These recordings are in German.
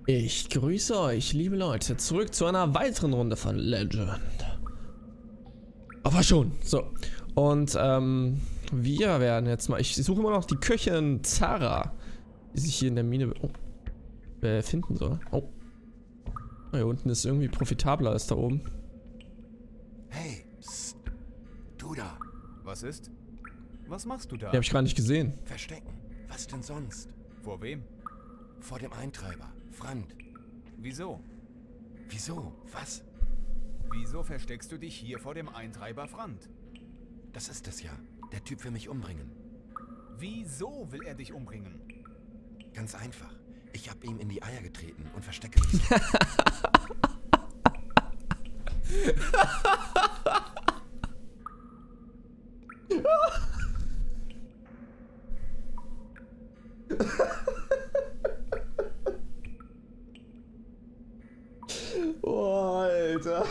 Ich grüße euch, liebe Leute, zurück zu einer weiteren Runde von Legend. Aber schon, so. Und, wir werden jetzt mal, ich suche immer noch die Köchin Zara, die sich hier in der Mine befinden soll. Oh. Hier unten ist irgendwie profitabler als da oben. Hey, psst. Du da. Was ist? Was machst du da? Die habe ich gar nicht gesehen. Verstecken. Was denn sonst? Vor wem? Vor dem Eintreiber. Frand. Wieso? Wieso? Was? Wieso versteckst du dich hier vor dem Eintreiber Frand? Das ist es ja. Der Typ will mich umbringen. Wieso will er dich umbringen? Ganz einfach. Ich habe ihm in die Eier getreten und verstecke mich. Oh, Alter.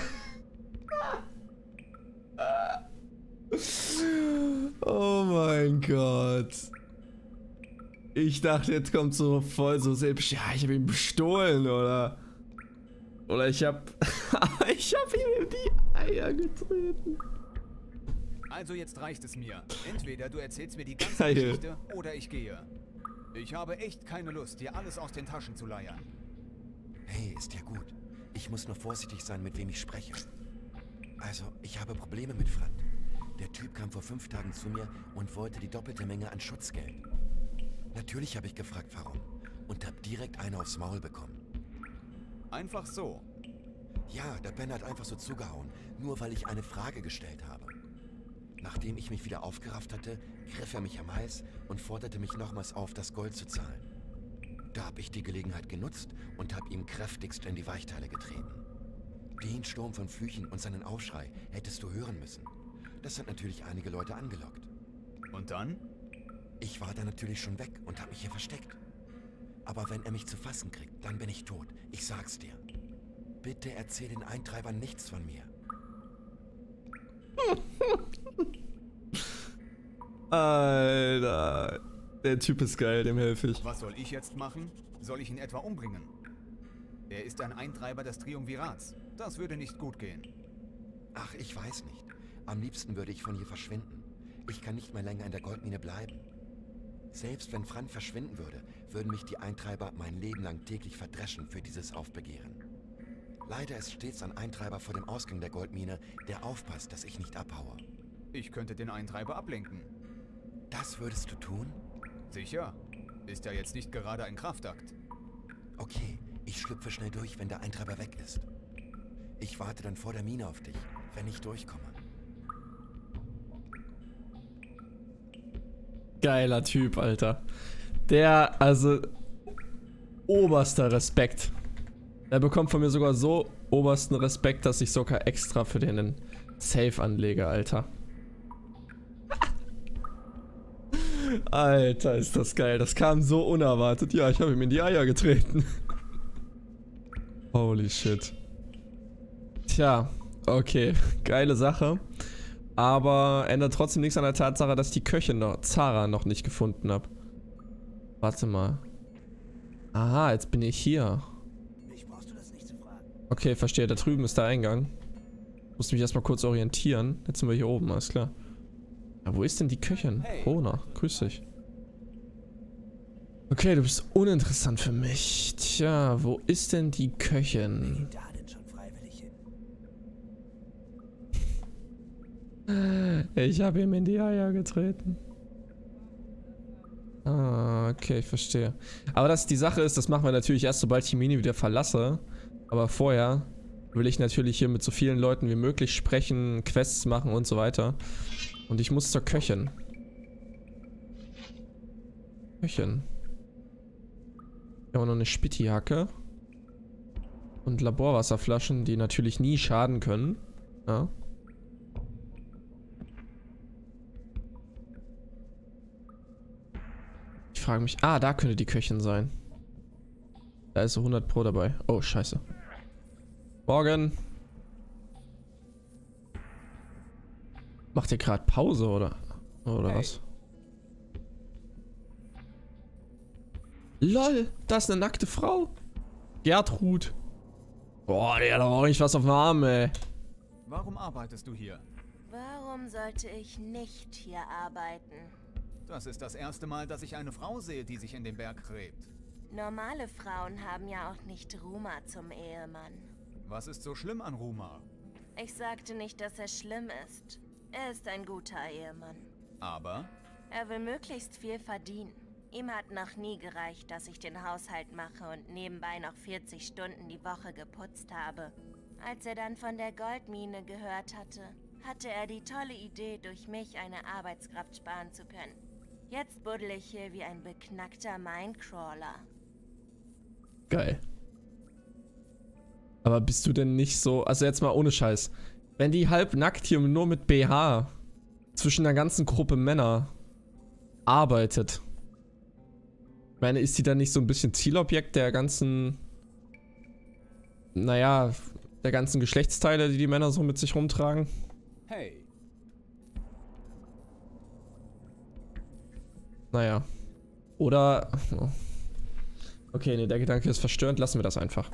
Oh mein Gott. Ich dachte, jetzt kommt so voll so selbst. Ja, ich habe ihn bestohlen, oder? Oder ich habe ihm in die Eier getreten. Also jetzt reicht es mir. Entweder du erzählst mir die ganze Geil. Geschichte oder ich gehe. Ich habe echt keine Lust, dir alles aus den Taschen zu leiern. Hey, ist ja gut. Ich muss nur vorsichtig sein, mit wem ich spreche. Also, ich habe Probleme mit Frand. Der Typ kam vor 5 Tagen zu mir und wollte die doppelte Menge an Schutzgeld. Natürlich habe ich gefragt, warum. Und habe direkt eine aufs Maul bekommen. Einfach so. Ja, der Ben hat einfach so zugehauen, nur weil ich eine Frage gestellt habe. Nachdem ich mich wieder aufgerafft hatte, griff er mich am Hals und forderte mich nochmals auf, das Gold zu zahlen. Da habe ich die Gelegenheit genutzt und habe ihm kräftigst in die Weichteile getreten. Den Sturm von Flüchen und seinen Aufschrei hättest du hören müssen. Das hat natürlich einige Leute angelockt. Und dann? Ich war da natürlich schon weg und habe mich hier versteckt. Aber wenn er mich zu fassen kriegt, dann bin ich tot. Ich sag's dir. Bitte erzähl den Eintreibern nichts von mir. Alter. Der Typ ist geil, dem helfe ich. Was soll ich jetzt machen? Soll ich ihn etwa umbringen? Er ist ein Eintreiber des Triumvirats. Das würde nicht gut gehen. Ach, ich weiß nicht. Am liebsten würde ich von hier verschwinden. Ich kann nicht mehr länger in der Goldmine bleiben. Selbst wenn Frand verschwinden würde, würden mich die Eintreiber mein Leben lang täglich verdreschen für dieses Aufbegehren. Leider ist stets ein Eintreiber vor dem Ausgang der Goldmine, der aufpasst, dass ich nicht abhaue. Ich könnte den Eintreiber ablenken. Das würdest du tun? Sicher. Ist ja jetzt nicht gerade ein Kraftakt. Okay, ich schlüpfe schnell durch, wenn der Eintreiber weg ist. Ich warte dann vor der Mine auf dich, wenn ich durchkomme. Geiler Typ, Alter. Der, also, oberster Respekt. Er bekommt von mir sogar so obersten Respekt, dass ich sogar extra für den einen Safe anlege, Alter. Alter, ist das geil. Das kam so unerwartet. Ja, ich habe ihm in die Eier getreten. Holy shit. Tja, okay. Geile Sache. Aber ändert trotzdem nichts an der Tatsache, dass ich die Köchin noch, Zara noch nicht gefunden habe. Warte mal. Aha, jetzt bin ich hier. Okay, verstehe. Da drüben ist der Eingang. Muss mich erstmal kurz orientieren. Jetzt sind wir hier oben, alles klar. Ja, wo ist denn die Köchin? Hey. Rona, grüß dich. Okay, du bist uninteressant für mich. Tja, wo ist denn die Köchin? Ich habe ihm in die Eier getreten. Ah, okay, ich verstehe. Aber die Sache ist, das machen wir natürlich erst, sobald ich die Mine wieder verlasse. Aber vorher will ich natürlich hier mit so vielen Leuten wie möglich sprechen, Quests machen und so weiter. Und ich muss zur Köchin. Köchin. Hier haben wir noch eine Spittihacke. Und Laborwasserflaschen, die natürlich nie schaden können. Ja. Ich frage mich... Ah, da könnte die Köchin sein. Da ist so 100 Pro dabei. Oh, scheiße. Morgen. Macht ihr gerade Pause, oder? Oder Hey. was? LOL, da ist eine nackte Frau. Gertrud. Boah, der hat aber auch nicht was auf dem Arm, ey. Warum arbeitest du hier? Warum sollte ich nicht hier arbeiten? Das ist das erste Mal, dass ich eine Frau sehe, die sich in den Berg gräbt. Normale Frauen haben ja auch nicht Ruma zum Ehemann. Was ist so schlimm an Ruma? Ich sagte nicht, dass er schlimm ist. Er ist ein guter Ehemann. Aber? Er will möglichst viel verdienen. Ihm hat noch nie gereicht, dass ich den Haushalt mache und nebenbei noch 40 Stunden die Woche geputzt habe. Als er dann von der Goldmine gehört hatte, hatte er die tolle Idee, durch mich eine Arbeitskraft sparen zu können. Jetzt buddel ich hier wie ein beknackter Minecrawler. Geil. Aber bist du denn nicht so, also jetzt mal ohne Scheiß, wenn die halbnackt hier nur mit BH zwischen einer ganzen Gruppe Männer arbeitet, ich meine, ist die dann nicht so ein bisschen Zielobjekt der ganzen, naja, der ganzen Geschlechtsteile, die die Männer so mit sich rumtragen? Hey. Naja. Oder, okay, nee, der Gedanke ist verstörend, lassen wir das einfach.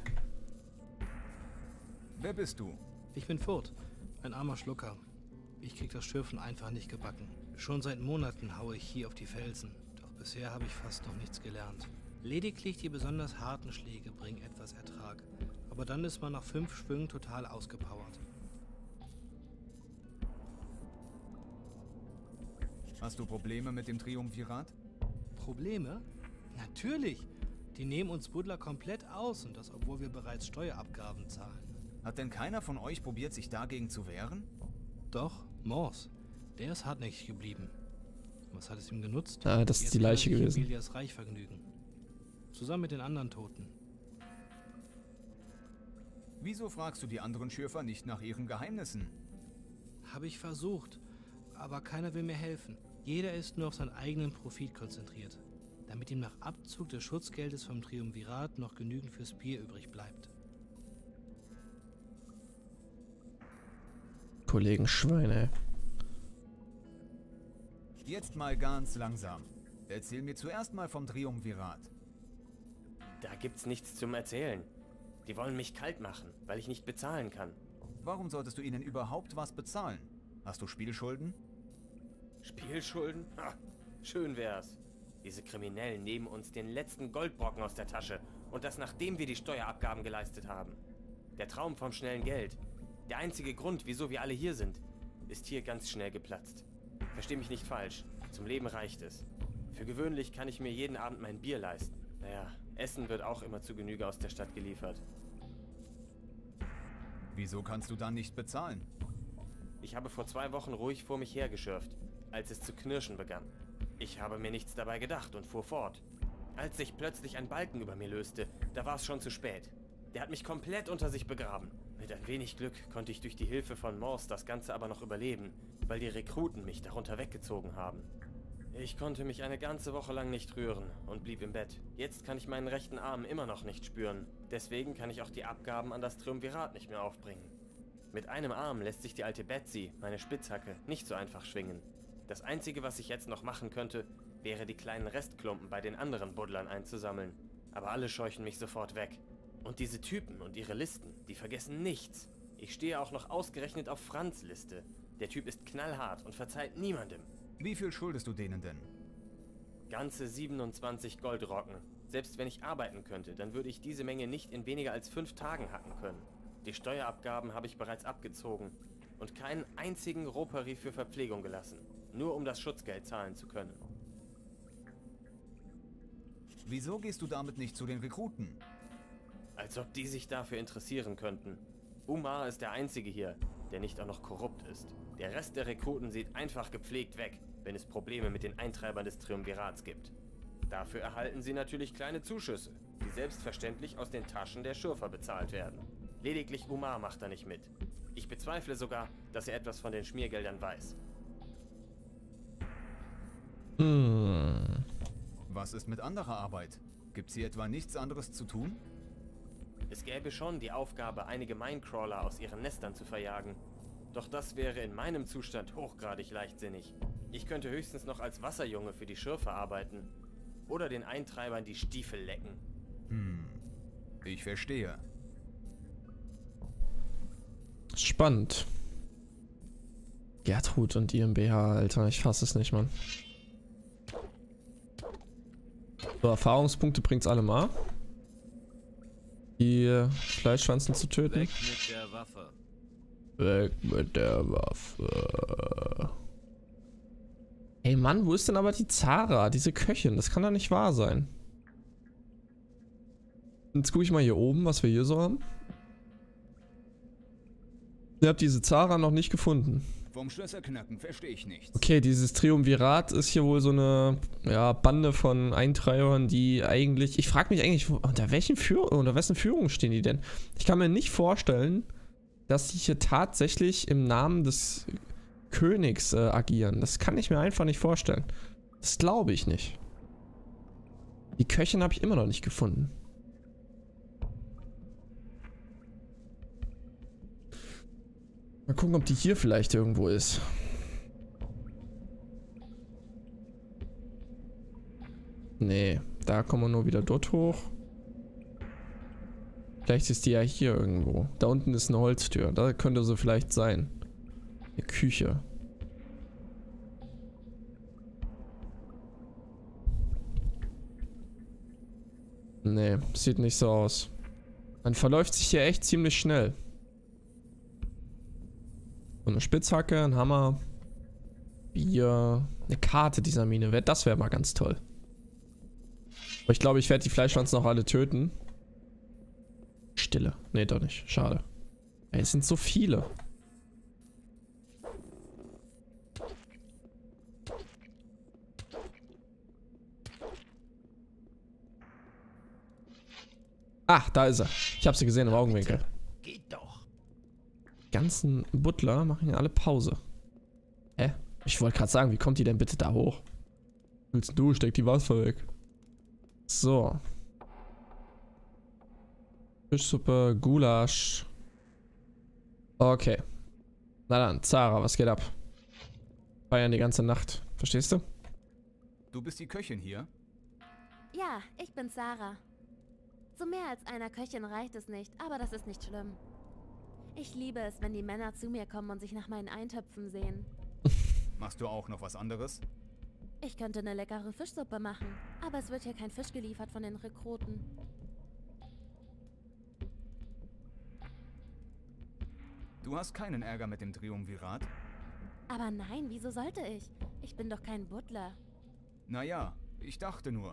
Wer bist du? Ich bin Furt, ein armer Schlucker. Ich krieg das Schürfen einfach nicht gebacken. Schon seit Monaten haue ich hier auf die Felsen, doch bisher habe ich fast noch nichts gelernt. Lediglich die besonders harten Schläge bringen etwas Ertrag, aber dann ist man nach 5 Schwüngen total ausgepowert. Hast du Probleme mit dem Triumvirat? Probleme? Natürlich! Die nehmen uns Buddler komplett aus und das, obwohl wir bereits Steuerabgaben zahlen. Hat denn keiner von euch probiert, sich dagegen zu wehren? Doch, Mors. Der ist hartnäckig geblieben. Was hat es ihm genutzt? Ah, das ist die Leiche gewesen. Emilias Reich vergnügen. Zusammen mit den anderen Toten. Wieso fragst du die anderen Schürfer nicht nach ihren Geheimnissen? Habe ich versucht, aber keiner will mir helfen. Jeder ist nur auf seinen eigenen Profit konzentriert, damit ihm nach Abzug des Schutzgeldes vom Triumvirat noch genügend fürs Bier übrig bleibt. Kollegen Schweine. Jetzt mal ganz langsam. Erzähl mir zuerst mal vom Triumvirat. Da gibt's nichts zum Erzählen. Die wollen mich kalt machen, weil ich nicht bezahlen kann. Warum solltest du ihnen überhaupt was bezahlen? Hast du Spielschulden? Spielschulden? Ha, schön wär's. Diese Kriminellen nehmen uns den letzten Goldbrocken aus der Tasche. Und das nachdem wir die Steuerabgaben geleistet haben. Der Traum vom schnellen Geld. Der einzige Grund, wieso wir alle hier sind, ist hier ganz schnell geplatzt. Versteh mich nicht falsch. Zum Leben reicht es. Für gewöhnlich kann ich mir jeden Abend mein Bier leisten. Naja, Essen wird auch immer zu Genüge aus der Stadt geliefert. Wieso kannst du dann nicht bezahlen? Ich habe vor 2 Wochen ruhig vor mich hergeschürft, als es zu knirschen begann. Ich habe mir nichts dabei gedacht und fuhr fort. Als sich plötzlich ein Balken über mir löste, da war es schon zu spät. Der hat mich komplett unter sich begraben. Mit ein wenig Glück konnte ich durch die Hilfe von Mors das Ganze aber noch überleben, weil die Rekruten mich darunter weggezogen haben. Ich konnte mich eine ganze Woche lang nicht rühren und blieb im Bett. Jetzt kann ich meinen rechten Arm immer noch nicht spüren. Deswegen kann ich auch die Abgaben an das Triumvirat nicht mehr aufbringen. Mit einem Arm lässt sich die alte Betsy, meine Spitzhacke, nicht so einfach schwingen. Das Einzige, was ich jetzt noch machen könnte, wäre die kleinen Restklumpen bei den anderen Buddlern einzusammeln. Aber alle scheuchen mich sofort weg. Und diese Typen und ihre Listen, die vergessen nichts. Ich stehe auch noch ausgerechnet auf Franz' Liste. Der Typ ist knallhart und verzeiht niemandem. Wie viel schuldest du denen denn? Ganze 27 Goldrocken. Selbst wenn ich arbeiten könnte, dann würde ich diese Menge nicht in weniger als 5 Tagen hacken können. Die Steuerabgaben habe ich bereits abgezogen und keinen einzigen Roperi für Verpflegung gelassen. Nur um das Schutzgeld zahlen zu können. Wieso gehst du damit nicht zu den Rekruten? Als ob die sich dafür interessieren könnten. Umar ist der Einzige hier, der nicht auch noch korrupt ist. Der Rest der Rekruten sieht einfach gepflegt weg, wenn es Probleme mit den Eintreibern des Triumvirats gibt. Dafür erhalten sie natürlich kleine Zuschüsse, die selbstverständlich aus den Taschen der Schürfer bezahlt werden. Lediglich Umar macht da nicht mit. Ich bezweifle sogar, dass er etwas von den Schmiergeldern weiß. Was ist mit anderer Arbeit? Gibt's hier etwa nichts anderes zu tun? Es gäbe schon die Aufgabe, einige Minecrawler aus ihren Nestern zu verjagen. Doch das wäre in meinem Zustand hochgradig leichtsinnig. Ich könnte höchstens noch als Wasserjunge für die Schürfer arbeiten. Oder den Eintreibern die Stiefel lecken. Ich verstehe. Spannend. Gertrud und IMBH, Alter. Ich fasse es nicht, Mann. So, Erfahrungspunkte bringt's alle mal. Die Fleischschwanzen zu töten. Weg mit der Waffe. Weg mit der Waffe. Ey Mann, wo ist denn aber die Zara, diese Köchin? Das kann doch nicht wahr sein. Jetzt gucke ich mal hier oben, was wir hier so haben. Ihr habt diese Zara noch nicht gefunden. Vom Schlösserknacken verstehe ich nichts. Okay, dieses Triumvirat ist hier wohl so eine Bande von Eintreibern, die eigentlich... Ich frage mich eigentlich, unter wessen Führung stehen die denn? Ich kann mir nicht vorstellen, dass die hier tatsächlich im Namen des Königs agieren. Das kann ich mir einfach nicht vorstellen. Das glaube ich nicht. Die Köchin habe ich immer noch nicht gefunden. Mal gucken, ob die hier vielleicht irgendwo ist. Nee, da kommen wir nur wieder dort hoch. Vielleicht ist die ja hier irgendwo. Da unten ist eine Holztür. Da könnte sie vielleicht sein. Eine Küche. Nee, sieht nicht so aus. Man verläuft sich hier echt ziemlich schnell. So eine Spitzhacke, ein Hammer, Bier, eine Karte dieser Mine. Das wäre mal ganz toll. Aber ich glaube, ich werde die Fleischpflanzen noch alle töten. Stille. Nee, doch nicht. Schade. Ey, es sind so viele. Ah, da ist er. Ich habe sie gesehen im Augenwinkel. Geht doch. Die ganzen Butler machen ja alle Pause. Hä? Ich wollte gerade sagen, wie kommt die denn bitte da hoch? Willst du? Steck die Wasser weg. So. Fischsuppe, Gulasch. Okay. Na dann, Zara, was geht ab? Feiern die ganze Nacht. Verstehst du? Du bist die Köchin hier? Ja, ich bin Sarah. Zu mehr als einer Köchin reicht es nicht, aber das ist nicht schlimm. Ich liebe es, wenn die Männer zu mir kommen und sich nach meinen Eintöpfen sehen. Machst du auch noch was anderes? Ich könnte eine leckere Fischsuppe machen, aber es wird hier kein Fisch geliefert von den Rekruten. Du hast keinen Ärger mit dem Triumvirat? Aber nein, wieso sollte ich? Ich bin doch kein Butler. Naja, ich dachte nur.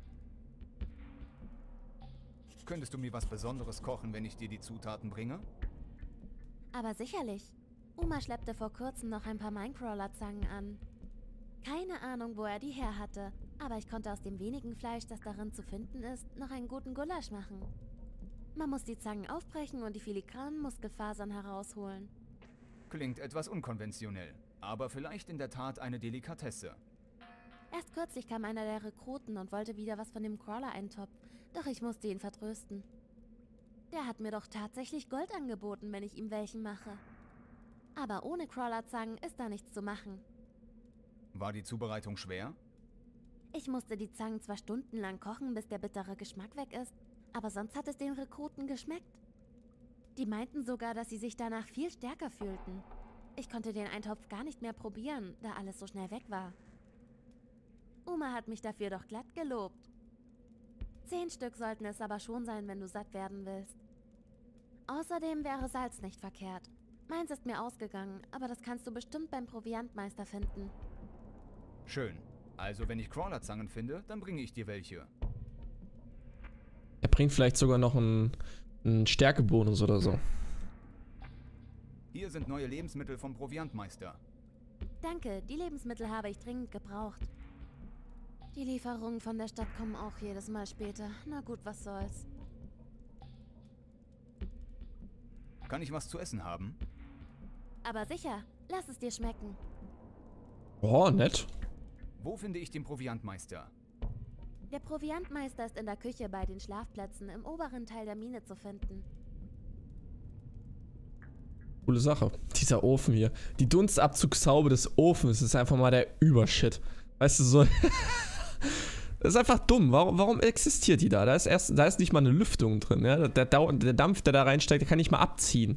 Könntest du mir was Besonderes kochen, wenn ich dir die Zutaten bringe? Aber sicherlich. Uma schleppte vor kurzem noch ein paar Minecrawler-Zangen an. Keine Ahnung, wo er die her hatte, aber ich konnte aus dem wenigen Fleisch, das darin zu finden ist, noch einen guten Gulasch machen. Man muss die Zangen aufbrechen und die filigranen Muskelfasern herausholen. Klingt etwas unkonventionell, aber vielleicht in der Tat eine Delikatesse. Erst kürzlich kam einer der Rekruten und wollte wieder was von dem Crawler-Eintopf, doch ich musste ihn vertrösten. Der hat mir doch tatsächlich Gold angeboten, wenn ich ihm welchen mache. Aber ohne Crawlerzangen ist da nichts zu machen. War die Zubereitung schwer? Ich musste die Zangen zwar stundenlang kochen, bis der bittere Geschmack weg ist, aber sonst hat es den Rekruten geschmeckt. Die meinten sogar, dass sie sich danach viel stärker fühlten. Ich konnte den Eintopf gar nicht mehr probieren, da alles so schnell weg war. Uma hat mich dafür doch glatt gelobt. 10 Stück sollten es aber schon sein, wenn du satt werden willst. Außerdem wäre Salz nicht verkehrt. Meins ist mir ausgegangen, aber das kannst du bestimmt beim Proviantmeister finden. Schön. Also wenn ich Crawlerzangen finde, dann bringe ich dir welche. Er bringt vielleicht sogar noch einen Stärkebonus oder so. Hier sind neue Lebensmittel vom Proviantmeister. Danke, die Lebensmittel habe ich dringend gebraucht. Die Lieferungen von der Stadt kommen auch jedes Mal später. Na gut, was soll's. Kann ich was zu essen haben? Aber sicher, lass es dir schmecken. Oh, nett. Wo finde ich den Proviantmeister? Der Proviantmeister ist in der Küche bei den Schlafplätzen im oberen Teil der Mine zu finden. Coole Sache. Dieser Ofen hier. Die Dunstabzugshaube des Ofens ist einfach mal der Übershit. Weißt du, so... Das ist einfach dumm. Warum existiert die da? Da ist nicht mal eine Lüftung drin. Ja? Der Dampf, der da reinsteigt, der kann nicht mal abziehen.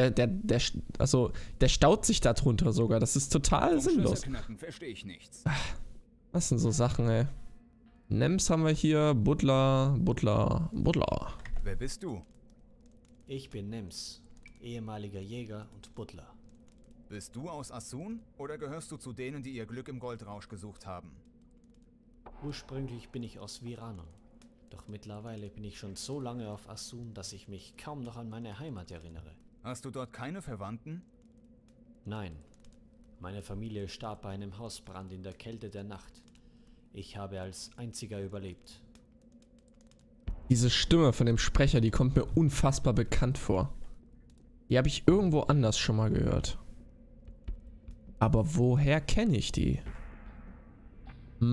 Der staut sich da drunter sogar. Das ist total sinnlos. Verstehe ich nichts. Was sind so Sachen, ey? Nems haben wir hier. Butler. Wer bist du? Ich bin Nems, ehemaliger Jäger und Butler. Bist du aus Asun oder gehörst du zu denen, die ihr Glück im Goldrausch gesucht haben? Ursprünglich bin ich aus Viranon. Doch mittlerweile bin ich schon so lange auf Asun, dass ich mich kaum noch an meine Heimat erinnere. Hast du dort keine Verwandten? Nein, meine Familie starb bei einem Hausbrand in der Kälte der Nacht. Ich habe als einziger überlebt. Diese Stimme von dem Sprecher, die kommt mir unfassbar bekannt vor. Die habe ich irgendwo anders schon mal gehört. Aber woher kenne ich die? Hab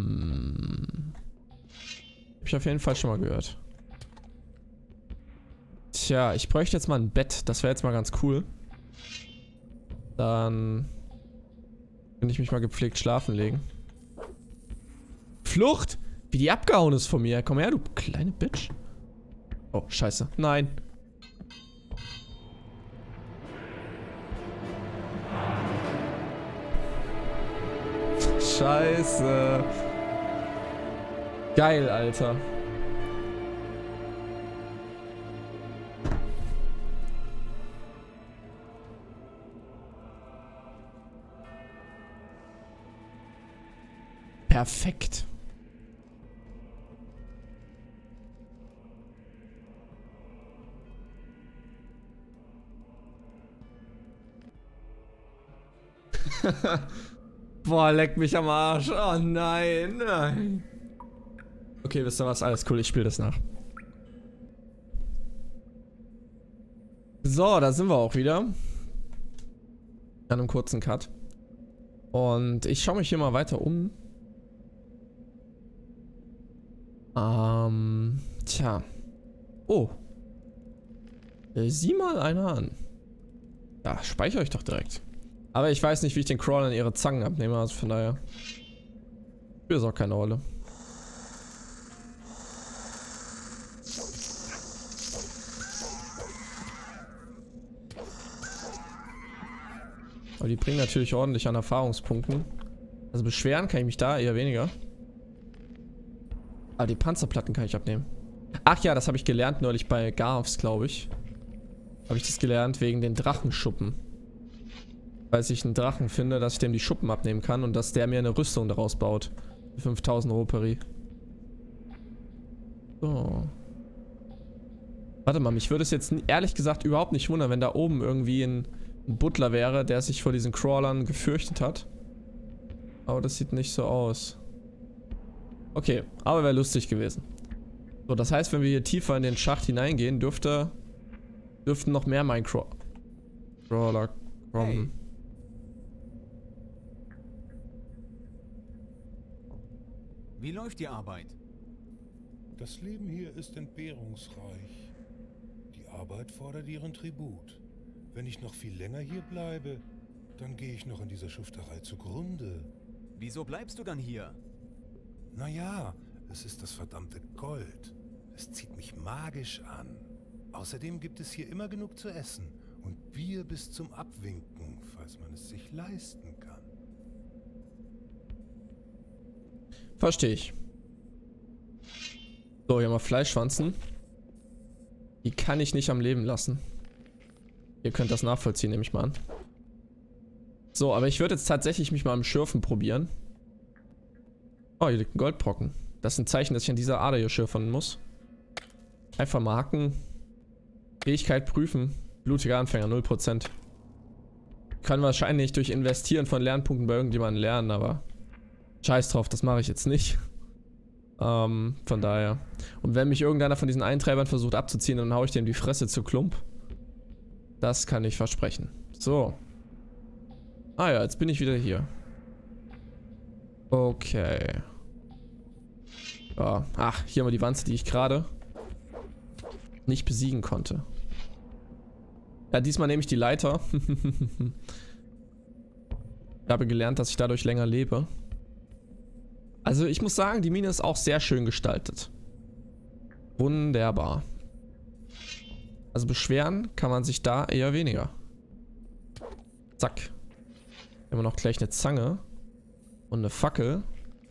ich auf jeden Fall schon mal gehört. Tja, ich bräuchte jetzt mal ein Bett. Das wäre jetzt mal ganz cool. Dann könnte ich mich mal gepflegt schlafen legen. Flucht! Wie die abgehauen ist von mir. Komm her, du kleine Bitch. Oh, scheiße. Nein. Scheiße. Geil, Alter. Perfekt. Boah, leck mich am Arsch. Oh nein, nein. Okay, wisst ihr was? Alles cool, ich spiele das nach. So, da sind wir auch wieder. An einem kurzen Cut. Und ich schaue mich hier mal weiter um. Tja. Oh. Sieh mal einer an. Ja, speichere ich doch direkt. Aber ich weiß nicht, wie ich den Crawlern ihre Zangen abnehme, also von daher. Spielt auch keine Rolle. Aber die bringen natürlich ordentlich an Erfahrungspunkten. Also beschweren kann ich mich da eher weniger. Aber die Panzerplatten kann ich abnehmen. Ach ja, das habe ich gelernt neulich bei Garfs, glaube ich. Habe ich das gelernt wegen den Drachenschuppen. Falls ich einen Drachen finde, dass ich dem die Schuppen abnehmen kann und dass der mir eine Rüstung daraus baut. 5000 Ruperi. So. Warte mal, mich würde es jetzt ehrlich gesagt überhaupt nicht wundern, wenn da oben irgendwie ein Butler wäre, der sich vor diesen Crawlern gefürchtet hat. Aber das sieht nicht so aus. Okay, aber wäre lustig gewesen. So, das heißt, wenn wir hier tiefer in den Schacht hineingehen, dürften noch mehr Minecrawler kommen. Hey. Wie läuft die Arbeit? Das Leben hier ist entbehrungsreich. Die Arbeit fordert ihren Tribut. Wenn ich noch viel länger hier bleibe, dann gehe ich noch in dieser Schufterei zugrunde. Wieso bleibst du dann hier? Naja, es ist das verdammte Gold. Es zieht mich magisch an. Außerdem gibt es hier immer genug zu essen und Bier bis zum Abwinken, falls man es sich leisten kann. Verstehe ich. So, hier haben wir Fleischschwanzen. Die kann ich nicht am Leben lassen. Ihr könnt das nachvollziehen, nehme ich mal an. So, aber ich würde jetzt tatsächlich mich mal am Schürfen probieren. Oh, hier liegt ein Goldbrocken. Das ist ein Zeichen, dass ich an dieser Ader hier schürfen muss. Einfach mal hacken. Fähigkeit prüfen. Blutiger Anfänger, 0%. Kann wahrscheinlich durch Investieren von Lernpunkten bei irgendjemandem lernen, aber scheiß drauf, das mache ich jetzt nicht. Von daher. Und wenn mich irgendeiner von diesen Eintreibern versucht abzuziehen, dann haue ich dem die Fresse zu Klump. Das kann ich versprechen. So. Ah ja, jetzt bin ich wieder hier. Okay. Ja. Ach, hier haben wir die Wanze, die ich gerade nicht besiegen konnte. Ja, diesmal nehme ich die Leiter. Ich habe gelernt, dass ich dadurch länger lebe. Also ich muss sagen, die Mine ist auch sehr schön gestaltet. Wunderbar. Also beschweren kann man sich da eher weniger. Zack. Haben wir noch gleich eine Zange. Und eine Fackel.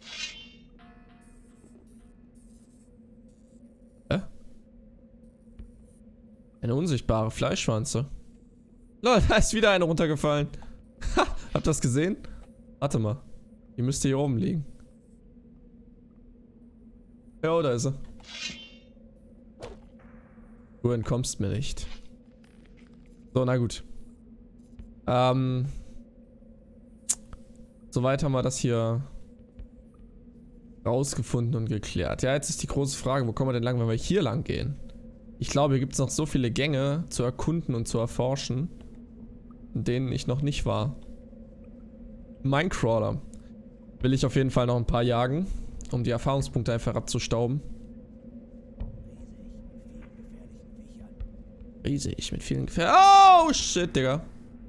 Eine unsichtbare Fleischschwanze. Lol, da ist wieder eine runtergefallen. Ha, habt ihr das gesehen? Warte mal. Die müsste hier oben liegen. Ja, da ist sie. Du entkommst mir nicht. So, na gut. Soweit haben wir das hier rausgefunden und geklärt. Ja, jetzt ist die große Frage, wo kommen wir denn lang, wenn wir hier lang gehen? Ich glaube, hier gibt es noch so viele Gänge zu erkunden und zu erforschen, in denen ich noch nicht war. Minecrawler will ich auf jeden Fall noch ein paar jagen, um die Erfahrungspunkte einfach abzustauben. Riesig mit vielen gefährlichen... Oh, shit, Digga.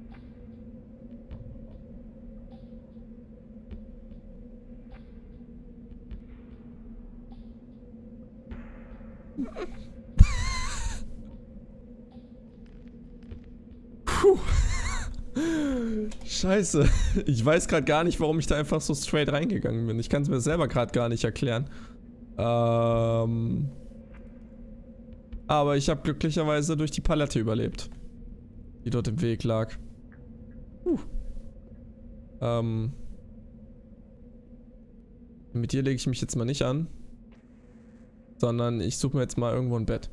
Puh. Scheiße. Ich weiß gerade gar nicht, warum ich da einfach so straight reingegangen bin. Ich kann es mir selber gerade gar nicht erklären. Aber ich habe glücklicherweise durch die Palette überlebt, die dort im Weg lag. Mit dir lege ich mich jetzt mal nicht an, sondern ich suche mir jetzt mal irgendwo ein Bett.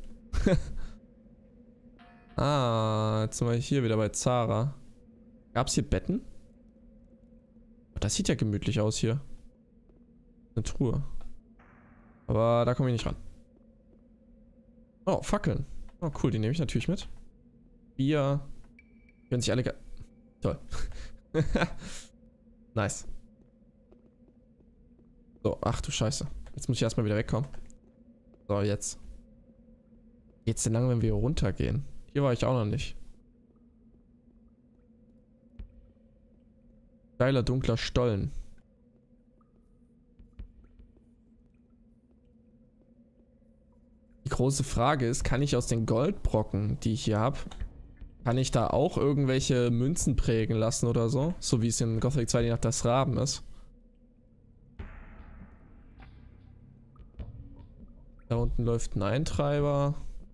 Ah, jetzt sind wir hier wieder bei Zara. Gab es hier Betten? Oh, das sieht ja gemütlich aus hier. Eine Truhe. Aber da komme ich nicht ran. Oh, Fackeln. Oh, cool, die nehme ich natürlich mit. Bier. Können sich alle... Toll. Nice. So, ach du Scheiße. Jetzt muss ich erstmal wieder wegkommen. So, jetzt. Geht's denn lang, wenn wir hier runtergehen? Hier war ich auch noch nicht. Steiler, dunkler Stollen. Die große Frage ist, kann ich aus den Goldbrocken, die ich hier habe, kann ich da auch irgendwelche Münzen prägen lassen oder so? So wie es in Gothic 2 die Nacht des Raben ist. Da unten läuft ein Eintreiber.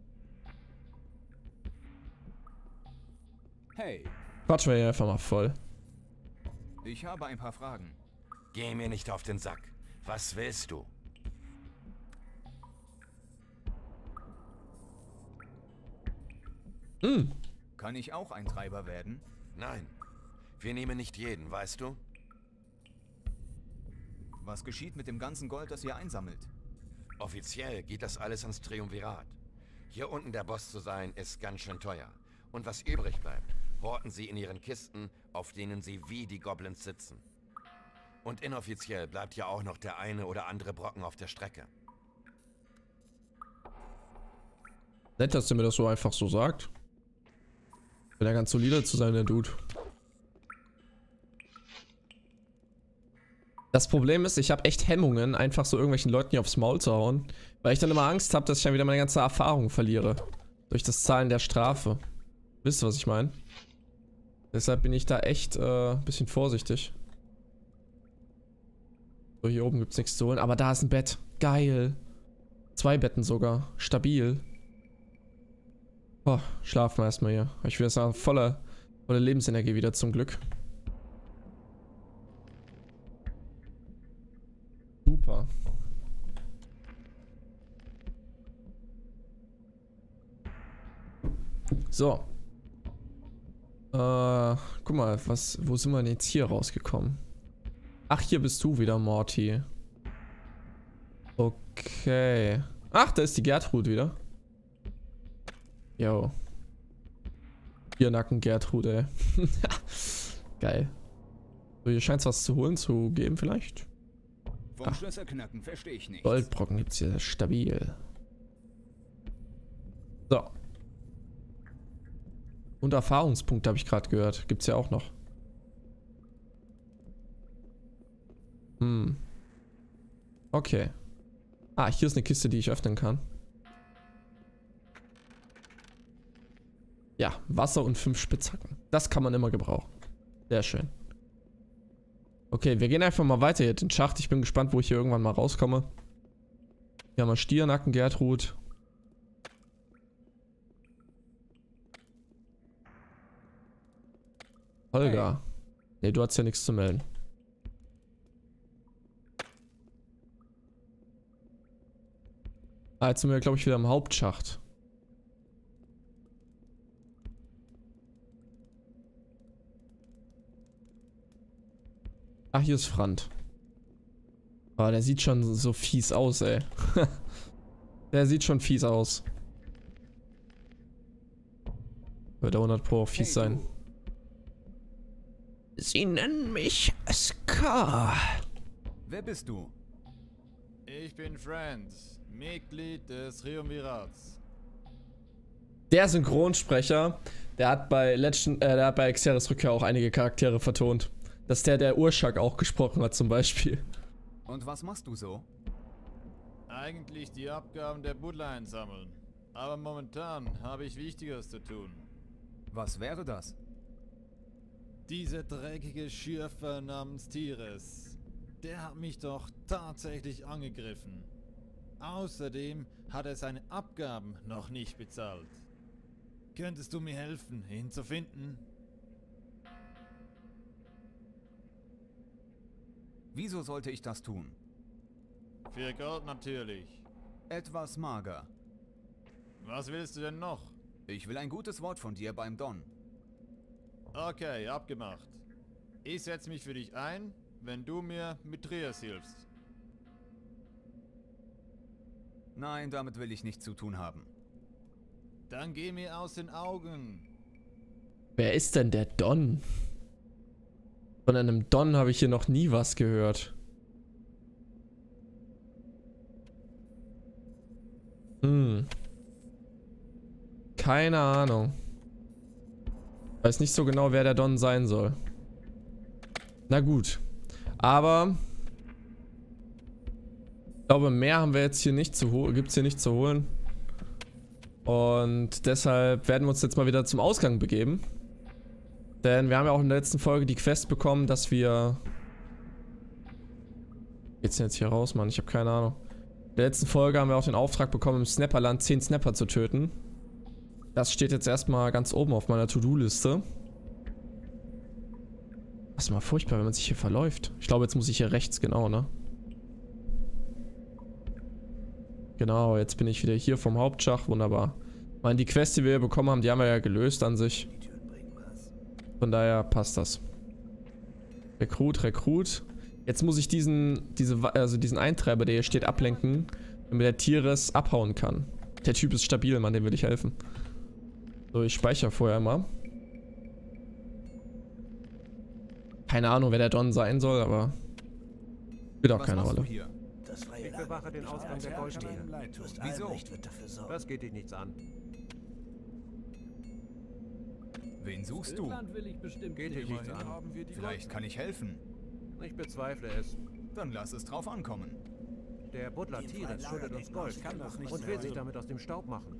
Hey, Quatschen wir hier einfach mal voll. ich habe ein paar Fragen. Geh mir nicht auf den Sack. Was willst du? Kann ich auch ein Treiber werden? Nein. Wir nehmen nicht jeden, weißt du? Was geschieht mit dem ganzen Gold, das ihr einsammelt? Offiziell geht das alles ans Triumvirat. Hier unten der Boss zu sein, ist ganz schön teuer. Und was übrig bleibt, horten sie in ihren Kisten, auf denen sie wie die Goblins sitzen. Und inoffiziell bleibt ja auch noch der eine oder andere Brocken auf der Strecke. Nett, dass du mir das so einfach so sagt. Bin ja ganz solide zu sein, der Dude. Das Problem ist, ich habe echt Hemmungen, einfach so irgendwelchen Leuten hier aufs Maul zu hauen, weil ich dann immer Angst habe, dass ich dann wieder meine ganze Erfahrung verliere. Durch das Zahlen der Strafe. Wisst ihr, was ich meine? Deshalb bin ich da echt ein bisschen vorsichtig. So, hier oben gibt es nichts zu holen. Aber da ist ein Bett. Geil. 2 Betten sogar. Stabil. Oh, schlafen wir erstmal hier. Ich will jetzt noch volle Lebensenergie wieder zum Glück. Super. So. Guck mal, wo sind wir denn jetzt hier rausgekommen? Ach, hier bist du wieder, Morty. Okay. Ach, da ist die Gertrud wieder. Jo. Biernacken Gertrud, ey. Geil. So, hier scheint es was zu holen zu geben, vielleicht. Vom Schlösserknacken verstehe ich nicht. Goldbrocken gibt's hier, stabil. So. Und Erfahrungspunkte habe ich gerade gehört. Gibt's ja auch noch. Okay. Ah, hier ist eine Kiste, die ich öffnen kann. Ja, Wasser und 5 Spitzhacken. Das kann man immer gebrauchen. Sehr schön. Okay, wir gehen einfach mal weiter hier den Schacht. Ich bin gespannt, wo ich hier irgendwann mal rauskomme. Hier haben wir Stiernacken, Gertrud. Holger. Nee, du hast ja nichts zu melden. Ah, jetzt sind wir, glaube ich, wieder im Hauptschacht. Ach, hier ist Frant. Ah, der sieht schon so fies aus, ey. Der sieht schon fies aus. Wird 100 Pro fies sein. Sie nennen mich Scar. Wer bist du? Ich bin Franz, Mitglied des Triumvirats. Der Synchronsprecher, der hat bei Xeris Rückkehr auch einige Charaktere vertont. Dass der Urschak auch gesprochen hat zum Beispiel. Und was machst du so? Eigentlich die Abgaben der Bloodline sammeln. Aber momentan habe ich Wichtigeres zu tun. Was wäre das? Dieser dreckige Schürfer namens Tires, der hat mich doch tatsächlich angegriffen. Außerdem hat er seine Abgaben noch nicht bezahlt. Könntest du mir helfen, ihn zu finden? Wieso sollte ich das tun? Für Gold natürlich. Etwas mager. Was willst du denn noch? Ich will ein gutes Wort von dir beim Don. Okay, abgemacht. Ich setze mich für dich ein, wenn du mir mit Trias hilfst. Nein, damit will ich nichts zu tun haben. Dann geh mir aus den Augen. Wer ist denn der Don? Von einem Don habe ich hier noch nie was gehört. Keine Ahnung. Weiß nicht so genau, wer der Don sein soll. Na gut. Aber ich glaube, mehr haben wir jetzt hier nicht zu holen. Gibt es hier nicht zu holen. Und deshalb werden wir uns jetzt mal wieder zum Ausgang begeben. Denn wir haben ja auch in der letzten Folge die Quest bekommen, dass wir... Geht's denn jetzt hier raus, Mann? Ich habe keine Ahnung. In der letzten Folge haben wir auch den Auftrag bekommen, im Snapperland 10 Snapper zu töten. Das steht jetzt erstmal ganz oben auf meiner To-Do-Liste. Das ist mal furchtbar, wenn man sich hier verläuft. Ich glaube, jetzt muss ich hier rechts, genau, ne? Genau, jetzt bin ich wieder hier vom Hauptschacht. Wunderbar. Ich meine, die Quest, die wir hier bekommen haben, die haben wir ja gelöst an sich. Von daher passt das. Rekrut. Jetzt muss ich diesen Eintreiber, der hier steht, ablenken, damit der Tires abhauen kann. Der Typ ist stabil, Mann, dem will ich helfen. So, ich speichere vorher mal. Keine Ahnung, wer der Don sein soll, aber spielt auch keine Rolle. Ich bewache den Ausgang der Goldstele. Wieso? Das geht dich nichts an. Wen suchst du? Geht dich nichts an. Vielleicht kann ich helfen. Ich bezweifle es. Dann lass es drauf ankommen. Der Butler Tires schuldet uns Gold und will sich damit aus dem Staub machen.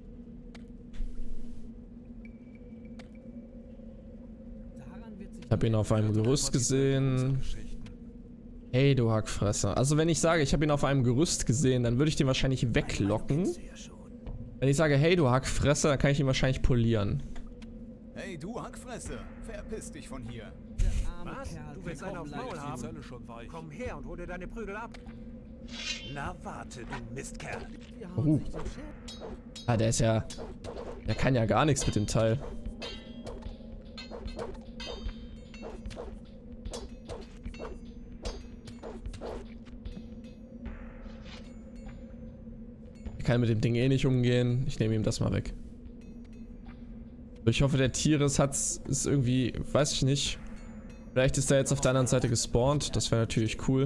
Ich habe ihn auf einem Gerüst gesehen. Hey, du Hackfresser. Also wenn ich sage, ich habe ihn auf einem Gerüst gesehen, dann würde ich den wahrscheinlich weglocken. Wenn ich sage, hey, du Hackfresser, dann kann ich ihn wahrscheinlich polieren. Hey, du Hackfresse, verpiss dich von hier. Was? Du willst einen aufs Maul haben? Komm her und hol dir deine Prügel ab. Na warte, du Mistkerl. Ah, der ist ja... Der kann ja gar nichts mit dem Teil. Ich kann mit dem Ding eh nicht umgehen. Ich nehme ihm das mal weg. Ich hoffe, der Tires ist irgendwie, weiß ich nicht. Vielleicht ist er jetzt auf der anderen Seite gespawnt. Das wäre natürlich cool.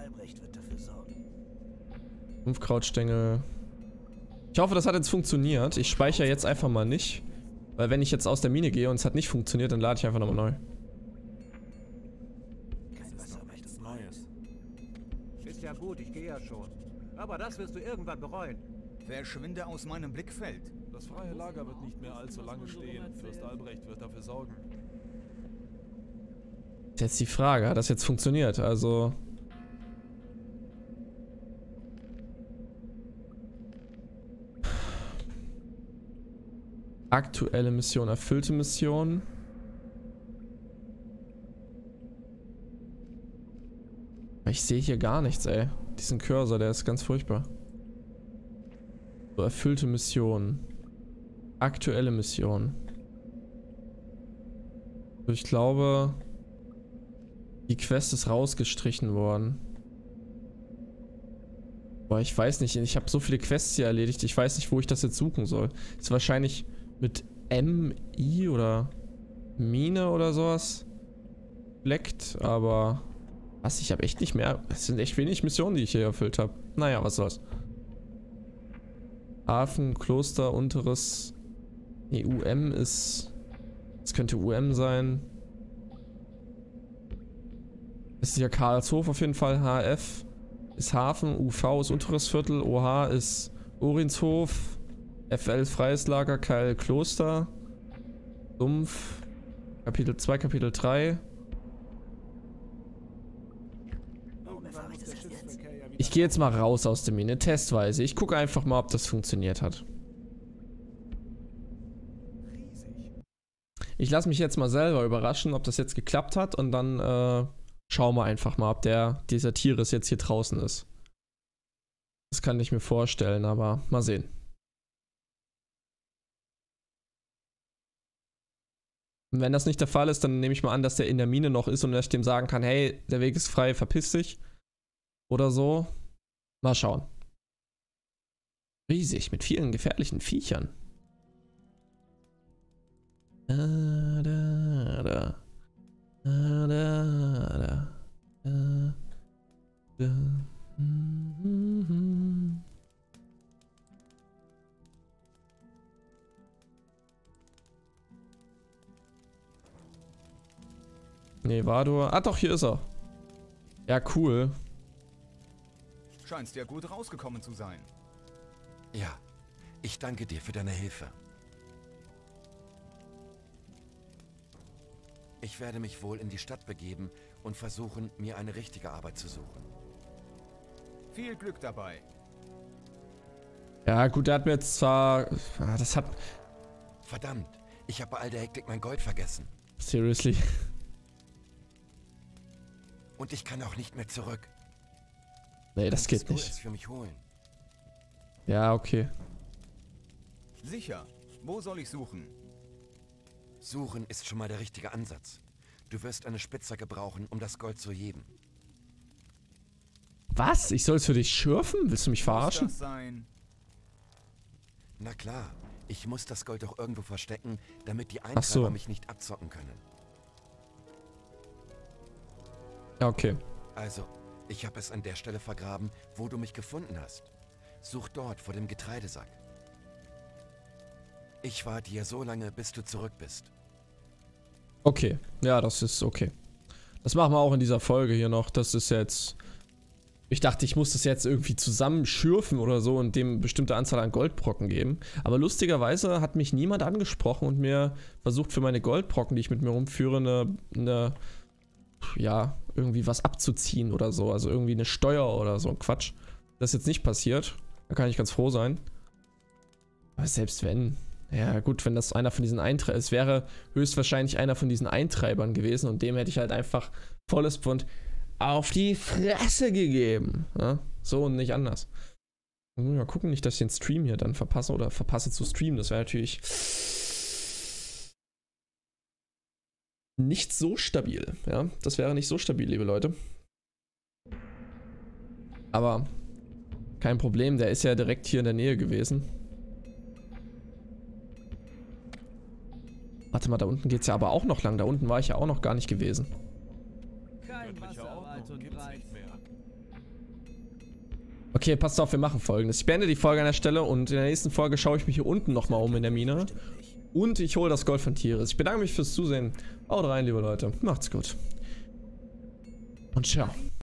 5 Krautstängel. Ich hoffe, das hat jetzt funktioniert. Ich speichere jetzt einfach mal nicht. Weil wenn ich jetzt aus der Mine gehe und es hat nicht funktioniert, dann lade ich einfach nochmal neu. Ist ja gut. gut, ich gehe ja schon. Aber das wirst du irgendwann bereuen. Verschwinde aus meinem Blickfeld. Das freie Lager wird nicht mehr allzu lange stehen. Fürst Albrecht wird dafür sorgen. Ist jetzt die Frage, hat das jetzt funktioniert? Also... Aktuelle Mission, erfüllte Mission. Ich sehe hier gar nichts, ey. Diesen Cursor, der ist ganz furchtbar. So, erfüllte Mission. Aktuelle Mission. So, ich glaube, die Quest ist rausgestrichen worden. Boah, ich weiß nicht, ich habe so viele Quests hier erledigt, ich weiß nicht, wo ich das jetzt suchen soll. Ist wahrscheinlich mit MI oder Mine oder sowas leckt, aber was, ich habe echt nicht mehr. Es sind echt wenig Missionen, die ich hier erfüllt habe. Naja, was soll's. Hafen, Kloster, Unteres. Nee, UM ist... Es könnte UM sein. Das ist ja Karlshof auf jeden Fall. HF ist Hafen. UV ist Unteres Viertel. OH ist Orinshof. FL Freies Lager. KL Kloster. Sumpf. Kapitel 2, Kapitel 3. Ich gehe jetzt mal raus aus der Mine, testweise. Ich gucke einfach mal, ob das funktioniert hat. Ich lasse mich jetzt mal selber überraschen, ob das jetzt geklappt hat und dann schauen wir einfach mal, ob dieser Tiris jetzt hier draußen ist. Das kann ich mir vorstellen, aber mal sehen. Und wenn das nicht der Fall ist, dann nehme ich mal an, dass der in der Mine noch ist und dass ich dem sagen kann, hey, der Weg ist frei, verpiss dich. Oder so. Mal schauen. Riesig, mit vielen gefährlichen Viechern. Nee, Vadur. Ah, doch, hier ist er. Ja, cool. Scheinst ja gut rausgekommen zu sein. Ja, ich danke dir für deine Hilfe. Ich werde mich wohl in die Stadt begeben und versuchen, mir eine richtige Arbeit zu suchen. Viel Glück dabei. Ja, gut, der hat mir jetzt zwar... Das hat... Verdammt, ich habe bei all der Hektik mein Gold vergessen. Seriously. Und ich kann auch nicht mehr zurück. Nee, das geht Du nicht. es für mich holen. Ja, okay. Sicher. Wo soll ich suchen? Suchen ist schon mal der richtige Ansatz. Du wirst eine Spitzhacke brauchen, um das Gold zu heben. Was? Ich soll es für dich schürfen? Willst du mich verarschen? Muss das sein? Na klar, ich muss das Gold doch irgendwo verstecken, damit die Eintreiber mich nicht abzocken können. Ja, okay. Also, ich habe es an der Stelle vergraben, wo du mich gefunden hast. Such dort vor dem Getreidesack. Ich warte hier so lange, bis du zurück bist. Okay, ja, das ist okay. Das machen wir auch in dieser Folge hier noch. Das ist jetzt... Ich dachte, ich muss das jetzt irgendwie zusammenschürfen oder so und dem bestimmte Anzahl an Goldbrocken geben. Aber lustigerweise hat mich niemand angesprochen und mir versucht für meine Goldbrocken, die ich mit mir rumführe, ja, irgendwie was abzuziehen oder so. Also irgendwie eine Steuer oder so. Quatsch. Das ist jetzt nicht passiert. Da kann ich ganz froh sein. Aber selbst wenn... Ja gut, wenn das einer von diesen Eintreibern... Es wäre höchstwahrscheinlich einer von diesen Eintreibern gewesen und dem hätte ich halt einfach volles Pfund auf die Fresse gegeben. Ja? So und nicht anders. Mal gucken, nicht, dass ich den Stream hier dann verpasse oder verpasse zu streamen. Das wäre natürlich nicht so stabil. Ja, das wäre nicht so stabil, liebe Leute. Aber kein Problem, der ist ja direkt hier in der Nähe gewesen. Warte mal, da unten geht es ja aber auch noch lang. Da unten war ich ja auch noch gar nicht gewesen. Okay, passt auf, wir machen Folgendes. Ich beende die Folge an der Stelle und in der nächsten Folge schaue ich mich hier unten nochmal um in der Mine. Und ich hole das Gold von Tiris. Ich bedanke mich fürs Zusehen. Haut rein, liebe Leute. Macht's gut. Und ciao.